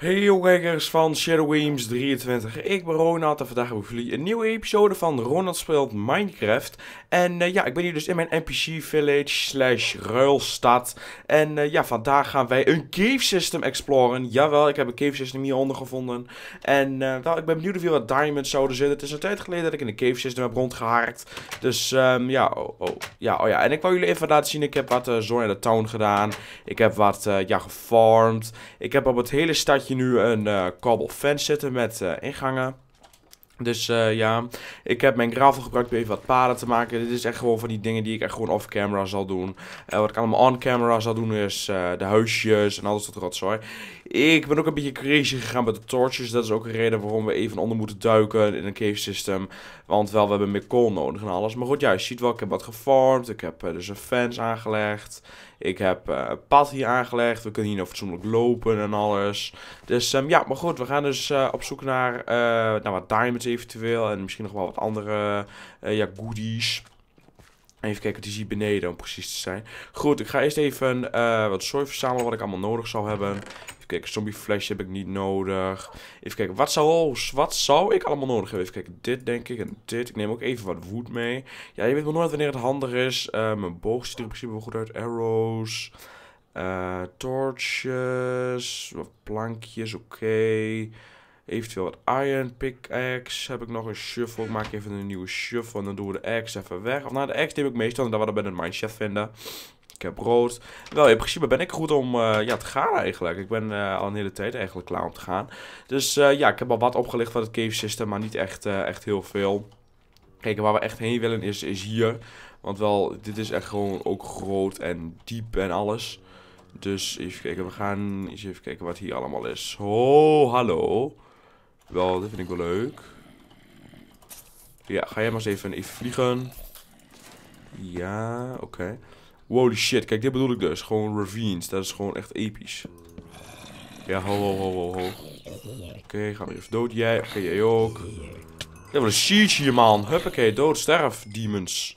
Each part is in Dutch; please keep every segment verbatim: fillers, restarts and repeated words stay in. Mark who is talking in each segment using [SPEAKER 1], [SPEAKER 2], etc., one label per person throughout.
[SPEAKER 1] Hey yo kijkers van Shadowgames drieëntwintig, ik ben Ronald en vandaag hebben we voor jullie een nieuwe episode van Ronald speelt Minecraft. En uh, ja, ik ben hier dus in mijn N P C village slash ruilstad. En uh, ja, vandaag gaan wij een cave system exploren. Jawel, ik heb een cave system hieronder gevonden. En uh, wel, ik ben benieuwd of hier wat diamonds zouden zitten. Het is een tijd geleden dat ik in een cave system heb rondgehaakt. Dus um, ja, oh, oh, ja, oh ja, en ik wou jullie even laten zien, ik heb wat uh, Zone in de Town gedaan. Ik heb wat, uh, ja, gefarmd. Ik heb op het hele stadje nu een uh, cobble fence zitten met uh, ingangen. Dus uh, ja, ik heb mijn gravel gebruikt om even wat paden te maken. Dit is echt gewoon van die dingen die ik echt gewoon off-camera zal doen. Uh, wat ik allemaal on-camera zal doen is uh, de huisjes en alles tot rotzooi. Ik ben ook een beetje crazy gegaan met de torches. Dat is ook een reden waarom we even onder moeten duiken in een cave system. Want wel, we hebben meer kool nodig en alles. Maar goed, ja, je ziet wel, ik heb wat gefarmd. Ik heb uh, dus een fence aangelegd. Ik heb uh, een pad hier aangelegd. We kunnen hier nog fatsoenlijk lopen en alles. Dus um, ja, maar goed, we gaan dus uh, op zoek naar, uh, naar wat diamonds eventueel. En misschien nog wel wat andere uh, ja, goodies. Even kijken wat die ziet beneden om precies te zijn. Goed, ik ga eerst even uh, wat sooi verzamelen wat ik allemaal nodig zou hebben. Even kijken, zombie flesh heb ik niet nodig. Even kijken, wat zou, wat zou ik allemaal nodig hebben? Even kijken, dit denk ik en dit. Ik neem ook even wat wood mee. Ja, je weet wel nooit wanneer het handig is. Uh, mijn boog ziet er in principe wel goed uit. Arrows. Uh, torches. Wat plankjes, oké. Okay. Eventueel wat iron pickaxe. Heb ik nog een shovel. Ik maak even een nieuwe shovel. En dan doen we de axe even weg. Of nou, de axe neem ik meestal. En dan we dat bij een mineshaft vinden. Ik heb brood. Wel, in principe ben ik goed om uh, ja, te gaan eigenlijk. Ik ben uh, al een hele tijd eigenlijk klaar om te gaan. Dus uh, ja, ik heb al wat opgelicht van het cave system. Maar niet echt, uh, echt heel veel. Kijk, waar we echt heen willen is, is hier. Want wel, dit is echt gewoon ook groot en diep en alles. Dus even kijken, we gaan eens even kijken wat hier allemaal is. Oh, hallo. Wel, dit vind ik wel leuk. Ja, ga jij maar eens even, even vliegen. Ja, oké. Okay. Holy shit, kijk, dit bedoel ik dus. Gewoon ravines, dat is gewoon echt episch. Ja, ho, ho, ho, ho, ho. Oké, okay, gaan we even dood. Jij, oké, okay, jij ook. Ja, wat een siege hier, man. Huppakee, dood, sterf, demons.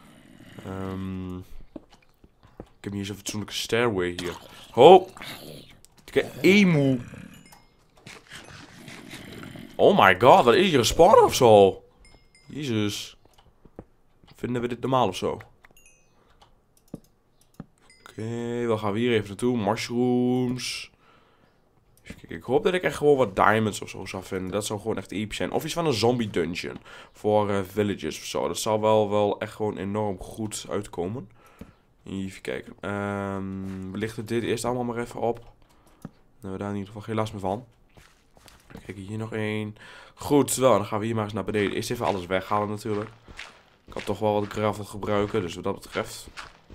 [SPEAKER 1] Um, ik heb hier zo'n fatsoenlijke stairway hier. Ho! Kijk, emu. Oh my god, wat is hier een spawn of zo? Jezus. Vinden we dit normaal of zo? Oké, okay, dan gaan we hier even naartoe. Mushrooms. Even kijken, ik hoop dat ik echt gewoon wat diamonds of zo zou vinden. Dat zou gewoon echt episch zijn. Of iets van een zombie dungeon. Voor uh, villages of zo. Dat zou wel, wel echt gewoon enorm goed uitkomen. Even kijken. Um, we lichten dit eerst allemaal maar even op. Dan hebben we daar in ieder geval geen last meer van. Kijk, hier nog één. Goed, wel, dan gaan we hier maar eens naar beneden. Eerst even alles weghalen natuurlijk. Ik kan toch wel wat gravel gebruiken, dus wat dat betreft.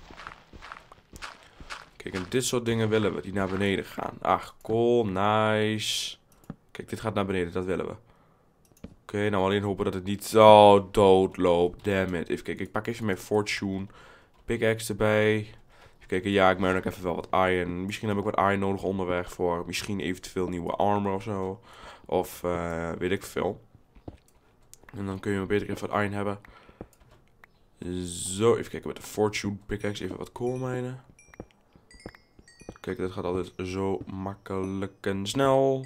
[SPEAKER 1] Kijk, en dit soort dingen willen we, die naar beneden gaan. Ach, cool, nice. Kijk, dit gaat naar beneden, dat willen we. Oké, okay, nou alleen hopen dat het niet zo dood loopt. Damn it. Even kijken, ik pak even mijn fortune. Pickaxe erbij. Even kijken, ja, ik merk ook even wel wat iron. Misschien heb ik wat iron nodig onderweg voor misschien eventueel nieuwe armor of zo. Of uh, weet ik veel. En dan kun je beter even wat iron hebben. Zo, even kijken met de fortune pickaxe. Even wat kool mijnen. Kijk, dit gaat altijd zo makkelijk en snel.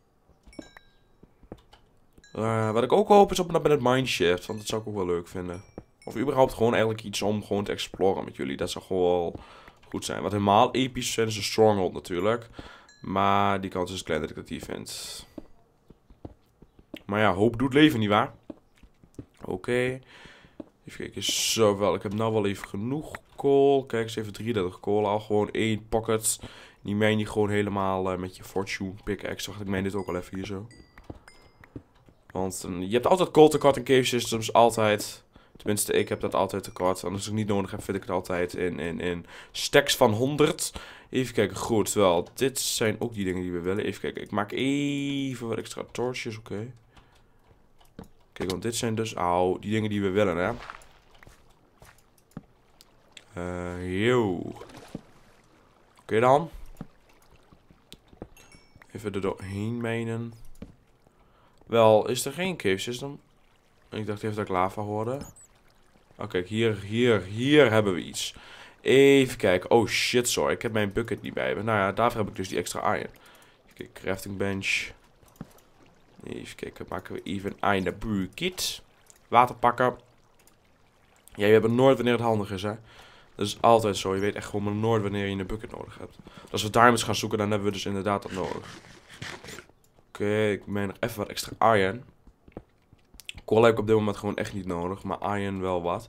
[SPEAKER 1] Uh, wat ik ook hoop is op naar het mineshaft. Want dat zou ik ook wel leuk vinden. Of überhaupt gewoon eigenlijk iets om gewoon te exploren met jullie. Dat zou gewoon wel goed zijn. Wat helemaal episch zijn is een stronghold natuurlijk. Maar die kans is klein dat ik dat hier vind. Maar ja, hoop doet leven, nietwaar? Oké. Okay. Even kijken. Zo wel. Ik heb nou wel even genoeg kool. Kijk eens even drieëndertig kool. Al gewoon één pocket. Die mijn je gewoon helemaal uh, met je fortune pickaxe. Wacht, ik mijn dit ook al even hier zo. Want uh, je hebt altijd kool tekort in cave systems. Altijd. Tenminste, ik heb dat altijd tekort. En als ik niet nodig heb, vind ik het altijd in, in, in stacks van honderd. Even kijken, goed. Wel, dit zijn ook die dingen die we willen. Even kijken, ik maak even wat extra torches, oké. Okay. Kijk, want dit zijn dus, au, die dingen die we willen, hè. Uh, yo. Oké okay, dan. Even er doorheen mijnen. Wel, is er geen cave system? Ik dacht even dat ik lava hoorde. Oh, kijk, hier, hier, hier hebben we iets. Even kijken. Oh shit, sorry. Ik heb mijn bucket niet bij me. Nou ja, daarvoor heb ik dus die extra iron. Kijk, crafting bench. Even kijken, maken we even een buurkit. Water pakken. Ja, je hebt nooit wanneer het handig is, hè. Dat is altijd zo. Je weet echt gewoon maar nooit wanneer je een bucket nodig hebt. Als we diamonds gaan zoeken, dan hebben we dus inderdaad dat nodig. Oké, okay, ik meen nog even wat extra iron. Kool heb ik op dit moment gewoon echt niet nodig, maar iron wel wat.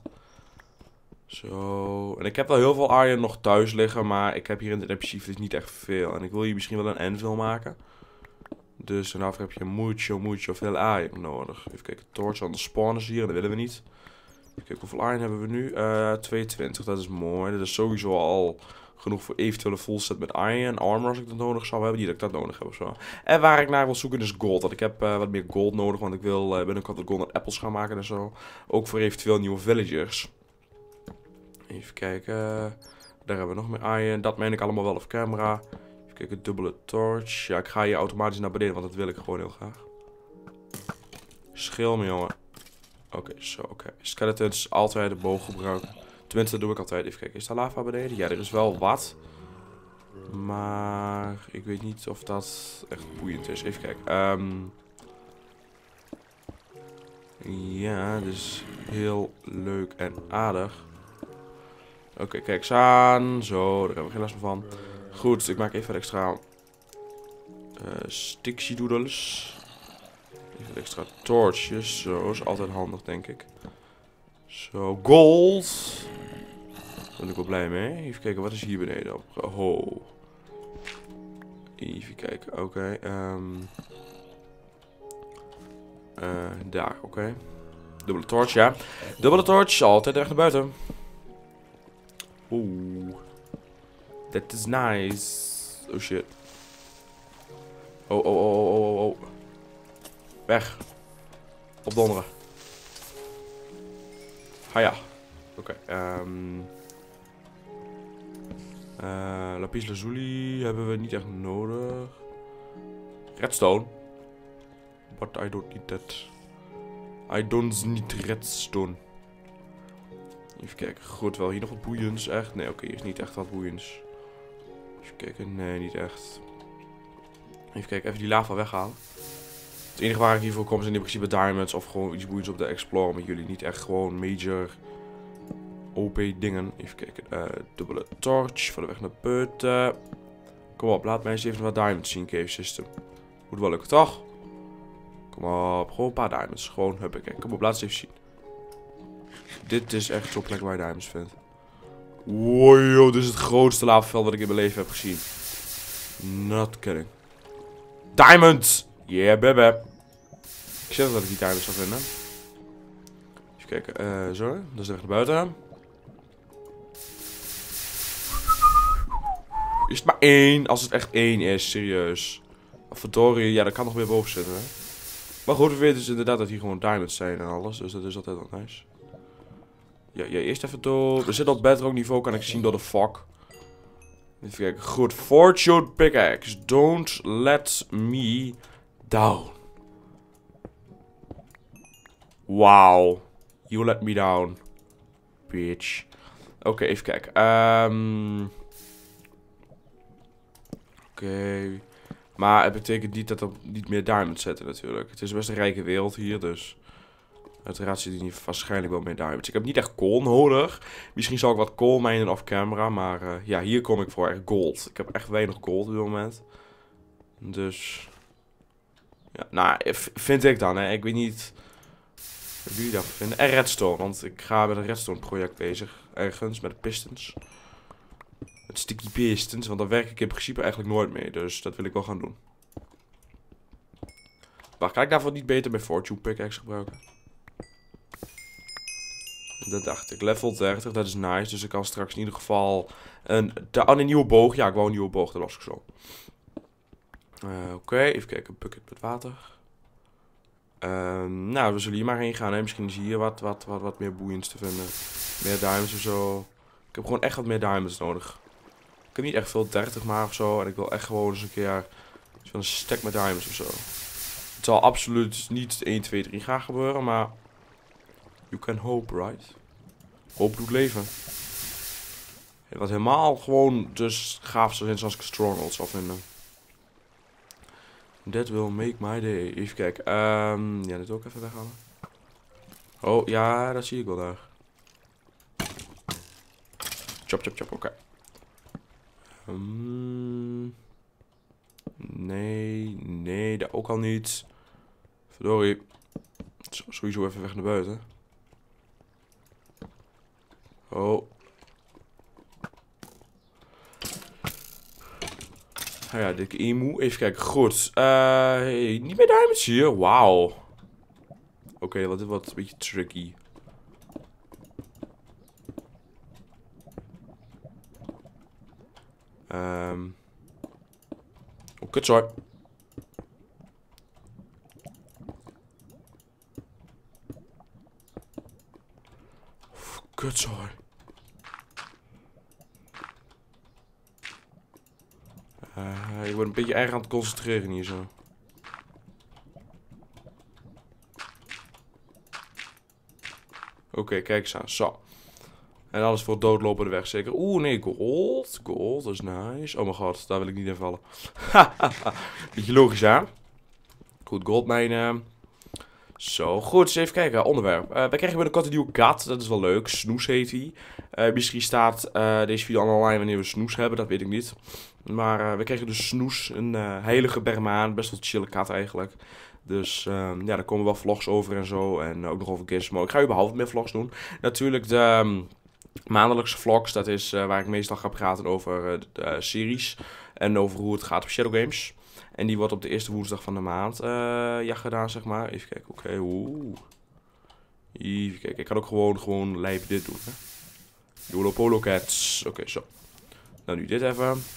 [SPEAKER 1] Zo, en ik heb wel heel veel iron nog thuis liggen, maar ik heb hier in de archief niet echt veel. En ik wil hier misschien wel een anvil maken. Dus en daarvoor heb je mucho, mucho veel iron nodig. Even kijken, torch aan de spawners hier, dat willen we niet. Even kijken, hoeveel iron hebben we nu? Uh, tweeëntwintig, dat is mooi. Dat is sowieso al genoeg voor eventuele full set met iron. Armor als ik dat nodig zou hebben, niet dat ik dat nodig heb of zo. En waar ik naar wil zoeken is gold. Want ik heb uh, wat meer gold nodig, want ik wil uh, binnenkort wat golden apples gaan maken en zo. Ook voor eventueel nieuwe villagers. Even kijken. Daar hebben we nog meer iron. Dat meen ik allemaal wel op camera. Even kijken, dubbele torch. Ja, ik ga hier automatisch naar beneden, want dat wil ik gewoon heel graag. Schil me, jongen. Oké, okay, zo, oké. Okay. Skeletons, altijd de boog gebruiken. Tenminste, dat doe ik altijd. Even kijken, is daar lava beneden? Ja, er is wel wat. Maar ik weet niet of dat echt boeiend is. Even kijken. Um... Ja, dus heel leuk en aardig. Oké, okay, kijk eens aan. Zo, daar hebben we geen last meer van. Goed, ik maak even wat extra uh, sticksy doodles. Even wat extra torches. Zo, is altijd handig, denk ik. Zo, gold. Daar ben ik wel blij mee. Even kijken, wat is hier beneden? Oh. Even kijken, oké. Okay, um, uh, daar, oké. Okay. Dubbele torch, ja. Dubbele torch, altijd echt naar buiten. Oeh. That is nice. Oh shit. Oh, oh, oh, oh, oh, oh. Weg. Opdonderen. Haja. Oké. Okay, um. uh, lapis lazuli hebben we niet echt nodig. Redstone. But I don't need that. I don't need redstone. Even kijken. Goed, wel hier nog wat boeiens. Echt? Nee, oké. Okay, hier is niet echt wat boeiens. Even kijken. Nee, niet echt. Even kijken. Even die lava weghalen. Het enige waar ik hiervoor kom zijn in principe diamonds. Of gewoon iets boeiends op de explorer met jullie. Niet echt gewoon major O P dingen. Even kijken. Uh, dubbele torch. Voor de weg naar buiten. Kom op. Laat mij eens even wat diamonds zien. Cave system. Moet wel lukken, toch? Kom op. Gewoon een paar diamonds. Gewoon huppakee. Kom op. Laat eens even zien. Dit is echt zo'n plek waar je diamonds vindt. Wow, joh, dit is het grootste lavaveld dat ik in mijn leven heb gezien. Not kidding. Diamonds! Yeah, baby. Ik zeg dat ik die diamonds zou vinden. Even kijken, uh, zo. Dat is er echt naar buiten. Is het maar één? Als het echt één is, serieus. Verdorie, ja, dat kan nog weer boven zitten, hè. Maar goed, we weten dus inderdaad dat hier gewoon diamonds zijn en alles. Dus dat is altijd wel nice. Ja, ja, eerst even door. We zitten op bedrock niveau, kan ik zien door de fog. Even kijken. Goed. Fortune pickaxe. Don't let me down. Wow. You let me down. Bitch. Oké, okay, even kijken. Um... Oké. Okay. Maar het betekent niet dat er niet meer diamonds zitten natuurlijk. Het is best een rijke wereld hier, dus... Uiteraard zit hier waarschijnlijk wel meer diamonds. Ik heb niet echt kool nodig. Misschien zal ik wat kool minen off camera. Maar uh, ja, hier kom ik voor echt gold. Ik heb echt weinig gold op dit moment. Dus... Ja, nou, vind ik dan, hè. Ik weet niet... Wat jullie daarvan vinden. En redstone, want ik ga met een redstone project bezig. Ergens, met de pistons. Met sticky pistons, want daar werk ik in principe eigenlijk nooit mee. Dus dat wil ik wel gaan doen. Maar kan ik daarvoor niet beter mijn fortune pickaxe gebruiken? Dat dacht ik. Level dertig, dat is nice. Dus ik kan straks in ieder geval een, de, een nieuwe boog. Ja, ik wou een nieuwe boog, dat was ik zo. Uh, Oké, okay. Even kijken. Een bucket met water. Uh, nou, we zullen hier maar heen gaan. Hè. Misschien is hier wat, wat, wat, wat meer boeiends te vinden. Meer diamonds of zo. Ik heb gewoon echt wat meer diamonds nodig. Ik heb niet echt veel, dertig maar of zo. En ik wil echt gewoon eens een keer zo'n stack met diamonds of zo. Het zal absoluut niet één, twee, drie gaan gebeuren, maar... You can hope, right? Hoop doet leven. Wat helemaal gewoon dus gaaf zou zijn zoals ik Stronghold zou vinden. That will make my day. Even kijken. Um, ja, dit ook even weghalen. Oh, ja, dat zie ik wel daar. Chop, chop, chop, oké. Okay. Um, nee, nee, dat ook al niet. Verdorie. Sowieso even weg naar buiten. Oh. Nou ja, dikke emu. Even kijken. Goed. Uh, hey, niet meer diamonds hier. Wauw. Oké, okay, wat is wat een beetje tricky. Um. Oh, kut, sorry. Kut, sorry. Uh, ik word een beetje erg aan het concentreren hier zo. Oké, okay, kijk eens aan. Zo. En alles voor doodlopende weg zeker. Oeh, nee, gold. Gold, dat is nice. Oh mijn god, daar wil ik niet in vallen. Beetje logisch, hè? Goed, goldmijnen. Zo, goed. Eens even kijken. Onderwerp. Uh, wij krijgen binnenkort een nieuwe kat. Dat is wel leuk. Snoes heet hij. Uh, misschien staat uh, deze video online wanneer we Snoes hebben. Dat weet ik niet. Maar uh, we krijgen dus Snoes. Een uh, heilige Bermaan. Best wel chille kat eigenlijk. Dus um, ja, daar komen wel vlogs over en zo. En ook nog over Gizmo. Ik ga überhaupt meer vlogs doen. Natuurlijk de um, maandelijkse vlogs. Dat is uh, waar ik meestal ga praten over uh, de uh, series. En over hoe het gaat op Shadow Games. En die wordt op de eerste woensdag van de maand uh, ja, gedaan, zeg maar. Even kijken, oké, okay, oeh. Even kijken, ik kan ook gewoon, gewoon lijp dit doen, hè. YOLO Polo Cats. Oké, okay, zo. Nou, nu dit even. Oké,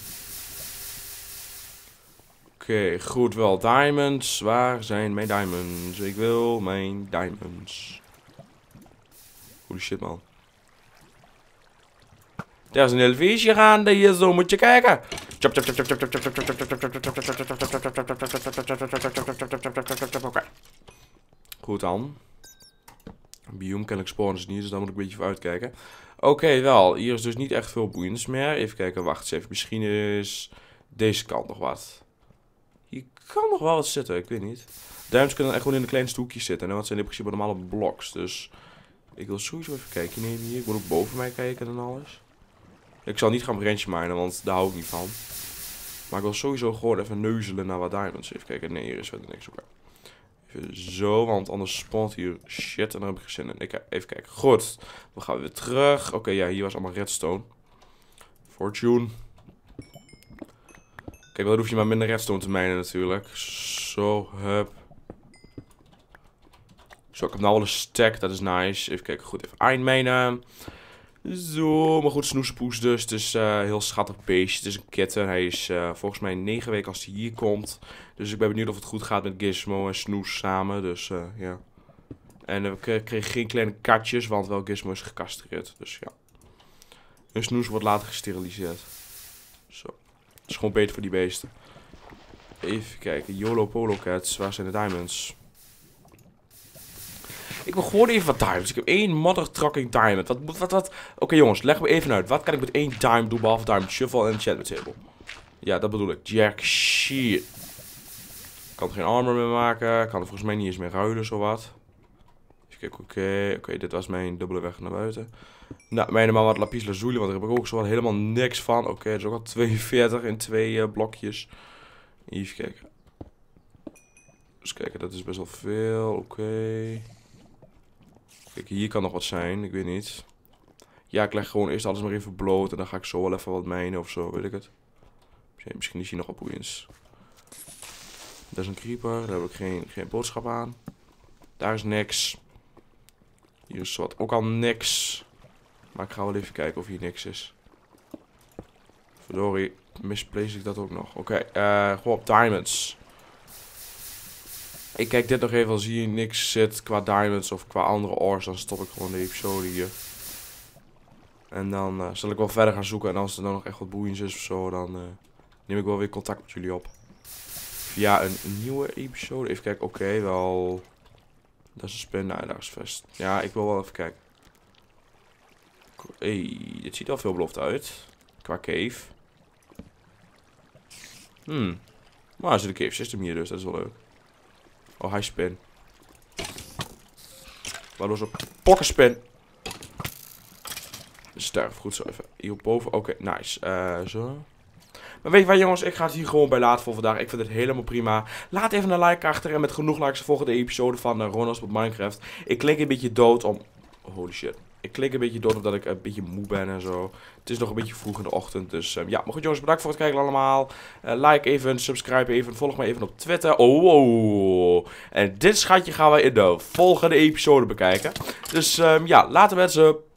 [SPEAKER 1] okay, goed wel. Diamonds. Waar zijn mijn diamonds? Ik wil mijn diamonds. Holy shit, man. Er is een heel feestje gaande hier, zo moet je kijken. Chop, chop, chop, chop, chop, chop, chop, chop, chop, chop, chop, oké. Goed dan. Biome kan ik spawnen dus niet, dus daar moet ik een beetje voor uitkijken. Oké, okay, wel. Hier is dus niet echt veel boeiends meer. Even kijken, wacht eens even. Misschien is deze kant nog wat. Hier kan nog wel wat zitten, ik weet niet. Diamonds kunnen echt gewoon in de kleinste hoekjes zitten. En dat zijn in principe normale bloks, dus... Ik wil sowieso even kijken nemen hier. Ik moet ook boven mij kijken en alles. Ik zal niet gaan branchen minen, want daar hou ik niet van. Maar ik wil sowieso gewoon even neuzelen naar wat diamonds. Even kijken. Nee, hier is verder niks. Oké. Even zo, want anders spawnt hier shit en daar heb ik geen zin in. Ik, even kijken. Goed. We gaan weer terug. Oké, okay, ja, hier was allemaal redstone. Fortune. Kijk, dan hoef je maar minder redstone te minen natuurlijk. Zo, hup. Zo, ik heb nou al een stack. Dat is nice. Even kijken. Goed, even eindmijnen. Zo, maar goed, Snoespoes dus. Het is uh, heel schattig beestje. Het is een kitten. Hij is uh, volgens mij negen weken als hij hier komt. Dus ik ben benieuwd of het goed gaat met Gizmo en Snoes samen. Dus uh, ja. En uh, we kregen geen kleine katjes, want wel Gizmo is gecastreerd. Dus ja. En Snoes wordt later gesteriliseerd. Zo. Het is gewoon beter voor die beesten. Even kijken. YOLO Polo Cats. Waar zijn de diamonds? Ik wil gewoon even wat diamonds. Ik heb één mother trucking diamond. Wat, wat, wat? Oké okay, jongens, leg me even uit. Wat kan ik met één diamond doen behalve diamond shuffle en enchantment table? Ja, dat bedoel ik. Jack shit. Ik kan er geen armor meer maken. Ik kan er volgens mij niet eens meer ruilen, zowat. Even kijken, oké. Okay. Oké, okay, dit was mijn dubbele weg naar buiten. Nou, mij normaal wat lapis lazuli, want daar heb ik ook zo helemaal niks van. Oké, okay, dat is ook al tweeënveertig in twee uh, blokjes. Even kijken. Dus kijken, dat is best wel veel. Oké. Okay. Kijk, hier kan nog wat zijn, ik weet niet. Ja, ik leg gewoon eerst alles maar even bloot en dan ga ik zo wel even wat mijnen of zo, weet ik het. Misschien is hier nog wat boeiends. Dat is een creeper, daar heb ik geen, geen boodschap aan. Daar is niks. Hier is wat ook al niks. Maar ik ga wel even kijken of hier niks is. Verdorie, misplace ik dat ook nog. Oké, okay, uh, gewoon op diamonds. Ik kijk dit nog even, als hier niks zit qua diamonds of qua andere ores, dan stop ik gewoon de episode hier. En dan uh, zal ik wel verder gaan zoeken. En als er dan nog echt wat boeiends is of zo, dan uh, neem ik wel weer contact met jullie op. Via een, een nieuwe episode. Even kijken, oké, okay, wel... Dat is een spin, nou, daar is vast. Ja, ik wil wel even kijken. Hey, dit ziet al veelbelovend uit. Qua cave. Hmm. Maar er zit een cave system hier dus, dat is wel leuk. Oh, hij spin. Waardoor ze pokkenspin. Sterf, goed zo even. Hier boven, oké, okay, nice. Uh, zo. Maar weet je wat jongens, ik ga het hier gewoon bij laten voor vandaag. Ik vind het helemaal prima. Laat even een like achter en met genoeg likes de volgende episode van uh, Ronalds op Minecraft. Ik klink een beetje dood om... Holy shit. Ik klink een beetje dood omdat ik een beetje moe ben en zo. Het is nog een beetje vroeg in de ochtend. Dus um, ja, maar goed jongens, bedankt voor het kijken allemaal. Uh, like even, subscribe even, volg me even op Twitter. Oh, oh. En dit schatje gaan we in de volgende episode bekijken. Dus um, ja, later mensen.